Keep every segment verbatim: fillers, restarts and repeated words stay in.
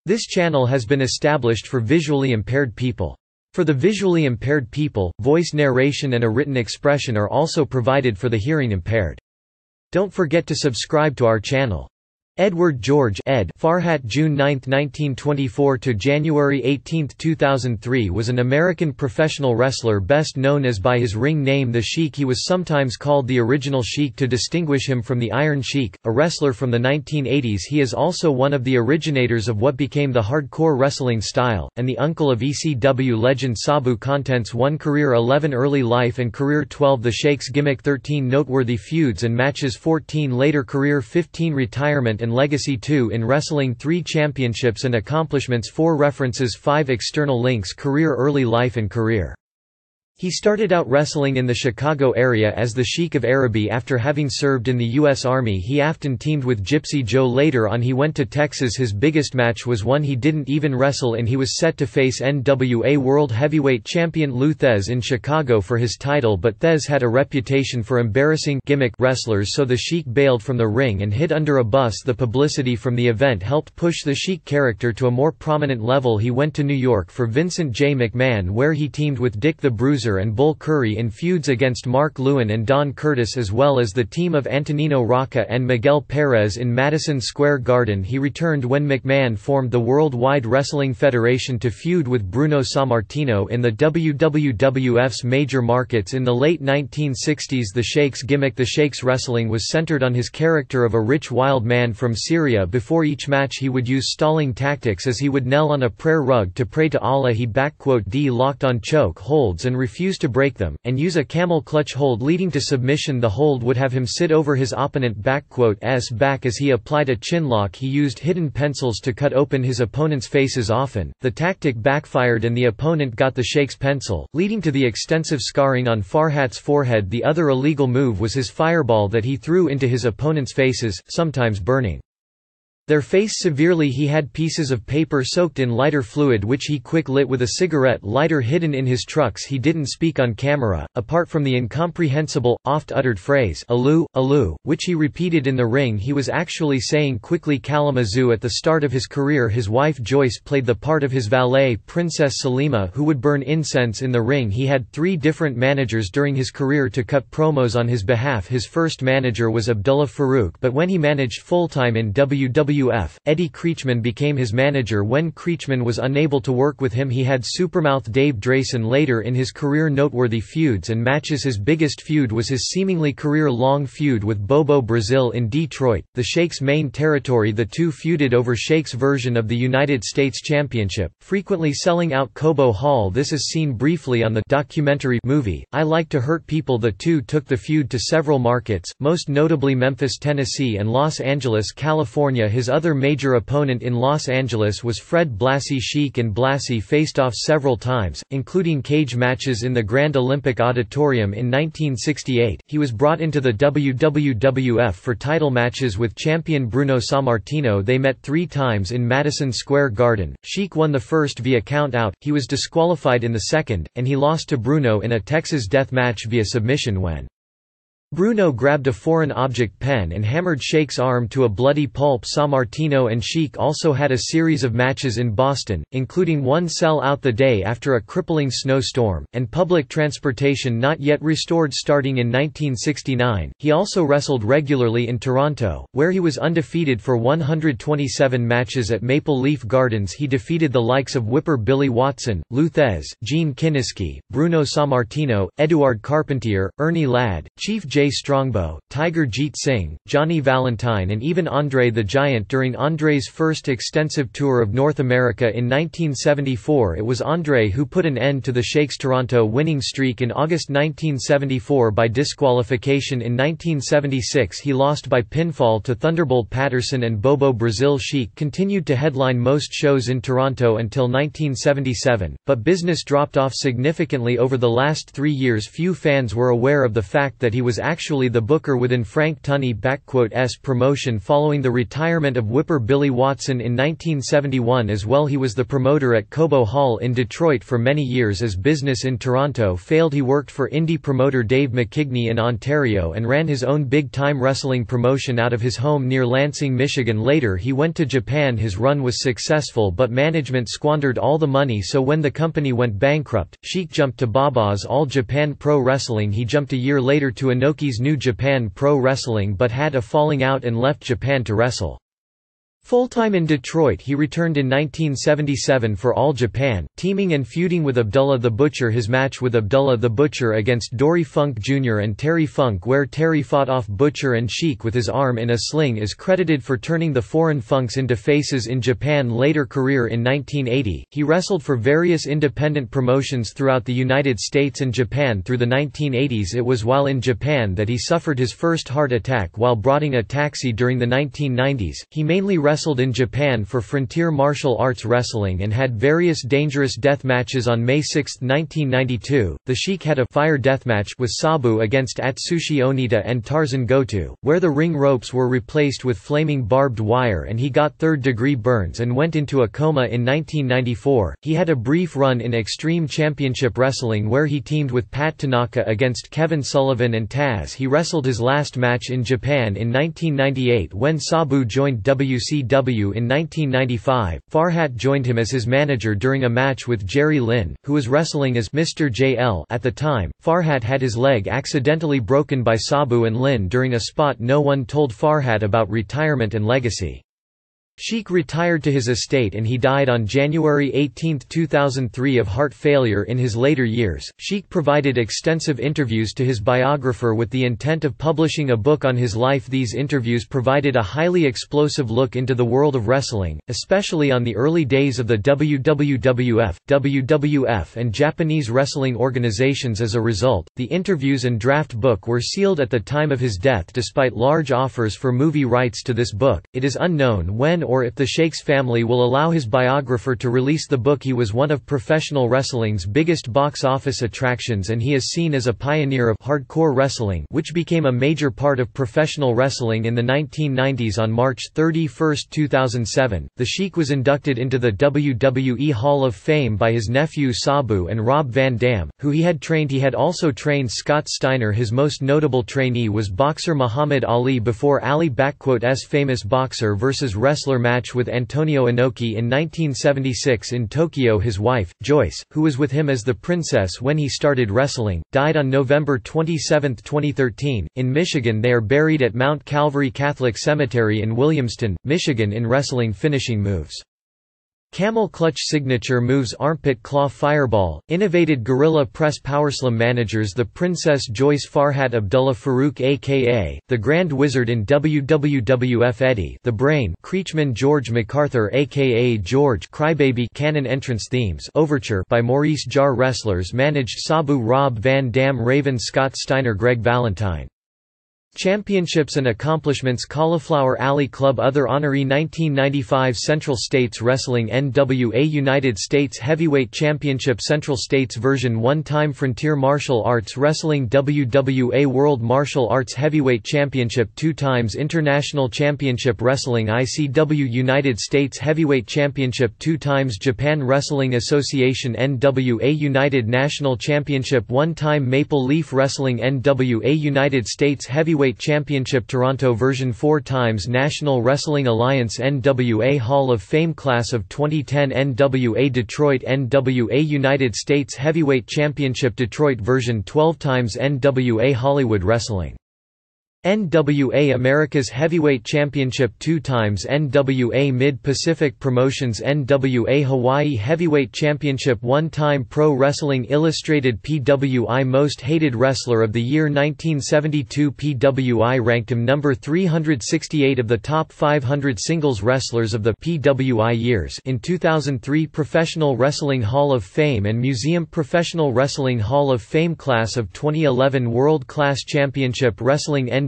This channel has been established for visually impaired people. For the visually impaired people, voice narration and a written expression are also provided for the hearing impaired. Don't forget to subscribe to our channel. Edward George ed. Farhat June ninth nineteen twenty-four to January eighteenth two thousand three was an American professional wrestler best known as by his ring name The Sheik. He was sometimes called the Original Sheik to distinguish him from the Iron Sheik, a wrestler from the nineteen eighties. He is also one of the originators of what became the hardcore wrestling style, and the uncle of E C W legend Sabu. Contents one Career eleven Early life and career twelve The Sheik's gimmick thirteen Noteworthy feuds and matches fourteen Later career fifteen Retirement and Legacy two In wrestling three Championships and accomplishments four References five External links Career Early life and career. He started out wrestling in the Chicago area as the Sheik of Araby. After having served in the U S Army, he often teamed with Gypsy Joe. Later on he went to Texas. His biggest match was one he didn't even wrestle in. He was set to face N W A World Heavyweight Champion Lou Thesz in Chicago for his title, but Thesz had a reputation for embarrassing gimmick wrestlers, so the Sheik bailed from the ring and hid under a bus. The publicity from the event helped push the Sheik character to a more prominent level. He went to New York for Vincent J. McMahon, where he teamed with Dick the Bruiser and Bull Curry in feuds against Mark Lewin and Don Curtis, as well as the team of Antonino Rocca and Miguel Perez in Madison Square Garden. He returned when McMahon formed the Worldwide Wrestling Federation to feud with Bruno Sammartino in the W W F's major markets. In the late nineteen sixties, the Sheik's gimmick The Sheik's wrestling was centered on his character of a rich wild man from Syria. Before each match he would use stalling tactics, as he would kneel on a prayer rug to pray to Allah. He D locked on choke holds and refused to break them, and use a camel clutch hold leading to submission. The hold would have him sit over his opponent s back. As he applied a chinlock, he used hidden pencils to cut open his opponent's faces. Often, the tactic backfired and the opponent got the Sheik's pencil, leading to the extensive scarring on Farhat's forehead. The other illegal move was his fireball that he threw into his opponent's faces, sometimes burning their face severely. He had pieces of paper soaked in lighter fluid which he quick lit with a cigarette lighter hidden in his trucks. He didn't speak on camera, apart from the incomprehensible, oft-uttered phrase "Aloo, Aloo," which he repeated in the ring. He was actually saying quickly Kalamazoo. At the start of his career, his wife Joyce played the part of his valet Princess Salima, who would burn incense in the ring. He had three different managers during his career to cut promos on his behalf. His first manager was Abdullah Farouk, but when he managed full-time in W W F, Eddie Creechman became his manager. When Creechman was unable to work with him, he had Supermouth Dave Drayson. Later in his career, noteworthy feuds and matches. His biggest feud was his seemingly career-long feud with Bobo Brazil in Detroit, the Sheik's main territory. The two feuded over Sheik's version of the United States Championship, frequently selling out Cobo Hall. This is seen briefly on the documentary movie I Like to Hurt People. The two took the feud to several markets, most notably Memphis, Tennessee and Los Angeles, California. His other major opponent in Los Angeles was Fred Blassie. Sheik and Blassie faced off several times, including cage matches in the Grand Olympic Auditorium in nineteen sixty-eight. He was brought into the W W F for title matches with champion Bruno Sammartino. They met three times in Madison Square Garden. Sheik won the first via count out, he was disqualified in the second, and he lost to Bruno in a Texas death match via submission when Bruno grabbed a foreign object pen and hammered Sheik's arm to a bloody pulp. Sammartino and Sheik also had a series of matches in Boston, including one sell out the day after a crippling snowstorm, and public transportation not yet restored. Starting in nineteen sixty-nine, he also wrestled regularly in Toronto, where he was undefeated for one hundred twenty-seven matches. At Maple Leaf Gardens he defeated the likes of Whipper Billy Watson, Lou Thesz, Gene Kiniski, Bruno Sammartino, Eduard Carpentier, Ernie Ladd, Chief J. Strongbow, Tiger Jeet Singh, Johnny Valentine and even Andre the Giant. During Andre's first extensive tour of North America in nineteen seventy-four, it was Andre who put an end to the Sheik's Toronto winning streak in August nineteen seventy-four by disqualification. In nineteen seventy-six he lost by pinfall to Thunderbolt Patterson and Bobo Brazil. Sheik continued to headline most shows in Toronto until nineteen seventy-seven, but business dropped off significantly over the last three years. Few fans were aware of the fact that he was actually the booker within Frank Tunney's promotion following the retirement of whipper Billy Watson in nineteen seventy-one. As well, he was the promoter at Cobo Hall in Detroit for many years. As business in Toronto failed, he worked for indie promoter Dave McKigney in Ontario and ran his own big-time wrestling promotion out of his home near Lansing, Michigan. Later he went to Japan. His run was successful, but management squandered all the money, so when the company went bankrupt, Sheik jumped to Baba's All Japan Pro Wrestling. He jumped a year later to Inoki's New Japan Pro Wrestling but had a falling out and left Japan to wrestle. Full-time in Detroit, he returned in nineteen seventy-seven for All Japan, teaming and feuding with Abdullah the Butcher. His match with Abdullah the Butcher against Dory Funk Junior and Terry Funk, where Terry fought off Butcher and Sheik with his arm in a sling, is credited for turning the foreign Funks into faces in Japan. Later career in nineteen eighty, he wrestled for various independent promotions throughout the United States and Japan through the nineteen eighties. It was while in Japan that he suffered his first heart attack while boarding a taxi during the nineteen nineties. He mainly wrestled in Japan for Frontier Martial Arts Wrestling and had various dangerous death matches. On May sixth nineteen ninety-two, the Sheik had a fire deathmatch with Sabu against Atsushi Onita and Tarzan Goto, where the ring ropes were replaced with flaming barbed wire, and he got third-degree burns and went into a coma. In nineteen ninety-four, he had a brief run in Extreme Championship Wrestling where he teamed with Pat Tanaka against Kevin Sullivan and Taz. He wrestled his last match in Japan in nineteen ninety-eight when Sabu joined W C W. In nineteen ninety-five, Farhat joined him as his manager during a match with Jerry Lynn, who was wrestling as Mister J L at the time. Farhat had his leg accidentally broken by Sabu and Lynn during a spot. No one told Farhat about retirement and legacy. Sheik retired to his estate and he died on January eighteenth two thousand three of heart failure. In his later years, Sheik provided extensive interviews to his biographer with the intent of publishing a book on his life. These interviews provided a highly explosive look into the world of wrestling, especially on the early days of the W W F, W W F and Japanese wrestling organizations. As a result, the interviews and draft book were sealed at the time of his death. Despite large offers for movie rights to this book, it is unknown when or if the Sheik's family will allow his biographer to release the book. He was one of professional wrestling's biggest box office attractions, and he is seen as a pioneer of hardcore wrestling, which became a major part of professional wrestling in the nineteen nineties. On March thirty-first two thousand seven, the Sheik was inducted into the W W E Hall of Fame by his nephew Sabu and Rob Van Dam, who he had trained. He had also trained Scott Steiner. His most notable trainee was boxer Muhammad Ali before Ali's famous boxer versus wrestler match with Antonio Inoki in nineteen seventy-six in Tokyo. His wife, Joyce, who was with him as the princess when he started wrestling, died on November twenty-seventh twenty thirteen, in Michigan. They are buried at Mount Calvary Catholic Cemetery in Williamston, Michigan. In wrestling finishing moves: Camel Clutch Signature Moves, Armpit Claw Fireball, Innovated Gorilla Press Powerslam. Managers: the Princess Joyce, Farhat Abdullah Farouk aka the Grand Wizard in W W F, Eddie the Brain Creechman, George MacArthur aka George Crybaby. Canon entrance themes Overture by Maurice Jarre. Wrestlers managed: Sabu, Rob Van Dam, Raven, Scott Steiner, Greg Valentine. Championships and accomplishments: Cauliflower Alley Club. Other honoree: nineteen ninety-five Central States Wrestling N W A United States Heavyweight Championship Central States version one-time Frontier Martial Arts Wrestling W W A World Martial Arts Heavyweight Championship two times International Championship Wrestling I C W United States Heavyweight Championship two times Japan Wrestling Association N W A United National Championship one time Maple Leaf Wrestling N W A United States Heavyweight Championship Toronto version four times National Wrestling Alliance N W A Hall of Fame Class of twenty ten N W A Detroit N W A United States Heavyweight Championship Detroit version twelve times N W A Hollywood Wrestling N W A America's Heavyweight Championship two times N W A Mid-Pacific Promotions N W A Hawaii Heavyweight Championship one time Pro Wrestling Illustrated P W I Most Hated Wrestler of the Year nineteen seventy-two P W I ranked him number three hundred sixty-eight of the top five hundred singles wrestlers of the P W I years in two thousand three Professional Wrestling Hall of Fame and Museum Professional Wrestling Hall of Fame Class of twenty eleven World Class Championship Wrestling N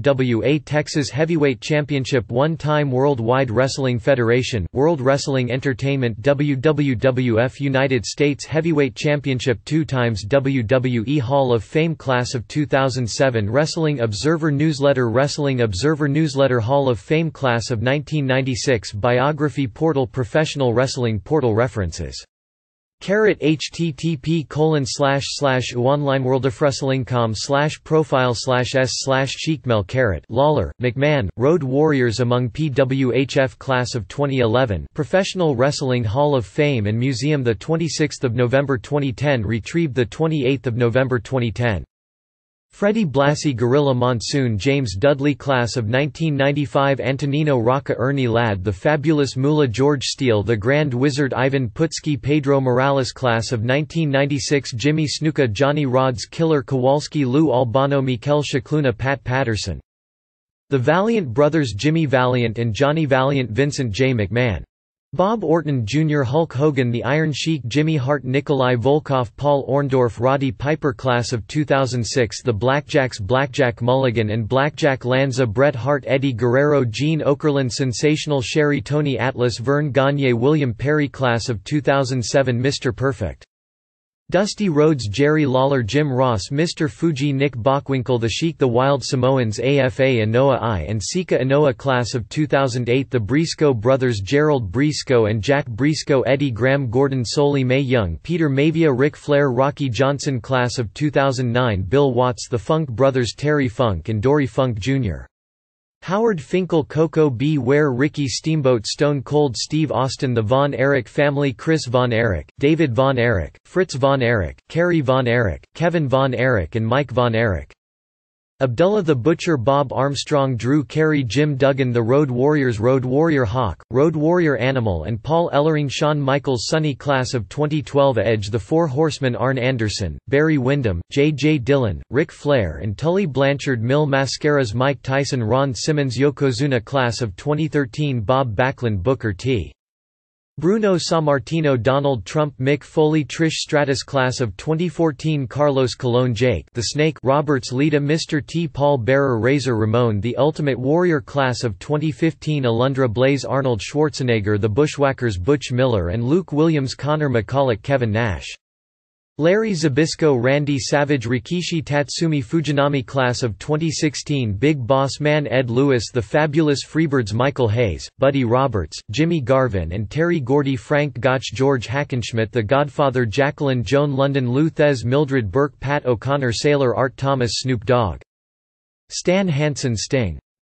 W A Texas Heavyweight Championship, one-time Worldwide Wrestling Federation, World Wrestling Entertainment, W W F United States Heavyweight Championship, two times W W E Hall of Fame Class of two thousand seven Wrestling Observer Newsletter, Wrestling Observer Newsletter Hall of Fame Class of nineteen ninety-six, Biography Portal, Professional Wrestling Portal, references Carrot http colon slash slash onlineworldofwrestling.com slash profile slash s slash cheekmel carrot Lawler, McMahon, Road Warriors among P W H F Class of twenty eleven Professional Wrestling Hall of Fame and Museum, the twenty-sixth of November twenty ten, retrieved the twenty-eighth of November twenty ten. Freddie Blassie, Gorilla Monsoon, James Dudley Class of nineteen ninety-five, Antonino Rocca, Ernie Ladd, The Fabulous Moolah, George Steele, The Grand Wizard, Ivan Putski, Pedro Morales Class of nineteen ninety-six, Jimmy Snuka, Johnny Rodz, Killer Kowalski, Lou Albano, Mikel Scicluna, Pat Patterson, The Valiant Brothers, Jimmy Valiant and Johnny Valiant, Vincent J. McMahon, Bob Orton Junior, Hulk Hogan, The Iron Sheik, Jimmy Hart, Nikolai Volkov, Paul Orndorff, Roddy Piper Class of two thousand six, The Blackjacks, Blackjack Mulligan and Blackjack Lanza, Bret Hart, Eddie Guerrero, Gene Okerlund, Sensational Sherry, Tony Atlas, Vern Gagne, William Perry Class of two thousand seven, Mister Perfect, Dusty Rhodes, Jerry Lawler, Jim Ross, Mister Fuji, Nick Bockwinkel, The Sheik, The Wild Samoans, A F A Anoa I and Sika Anoa Class of two thousand eight, The Briscoe Brothers, Gerald Briscoe and Jack Briscoe, Eddie Graham, Gordon Soley, Mae Young, Peter Maivia, Ric Flair, Rocky Johnson Class of two thousand nine, Bill Watts, The Funk Brothers, Terry Funk and Dory Funk Junior Howard Finkel, Coco B. Ware, Ricky Steamboat, Stone Cold Steve Austin, The Von Erich Family, Chris Von Erich, David Von Erich, Fritz Von Erich, Kerry Von Erich, Kevin Von Erich and Mike Von Erich, Abdullah the Butcher, Bob Armstrong, Drew Carey, Jim Duggan, The Road Warriors, Road Warrior Hawk, Road Warrior Animal and Paul Ellering, Shawn Michaels, Sonny Class of twenty twelve, Edge, The Four Horsemen, Arn Anderson, Barry Windham, J J Dillon, Ric Flair and Tully Blanchard, Mil Mascaras, Mike Tyson, Ron Simmons, Yokozuna Class of twenty thirteen, Bob Backlund, Booker T. Bruno Sammartino, Donald Trump, Mick Foley, Trish Stratus Class of twenty fourteen, Carlos Colon, Jake the Snake Roberts, Lita, Mister T, Paul Bearer, Razor Ramon, The Ultimate Warrior Class of twenty fifteen, Alundra Blaze, Arnold Schwarzenegger, The Bushwhackers, Butch Miller and Luke Williams, Connor McCulloch, Kevin Nash, Larry Zbyszko, Randy Savage, Rikishi Tatsumi, Fujinami Class of twenty sixteen, Big Boss Man, Ed Lewis, The Fabulous Freebirds, Michael Hayes, Buddy Roberts, Jimmy Garvin and Terry Gordy, Frank Gotch, George Hackenschmidt, The Godfather, Jacqueline Joan London, Lou Thez, Mildred Burke, Pat O'Connor, Sailor Art Thomas, Snoop Dogg, Stan Hansen, Sting.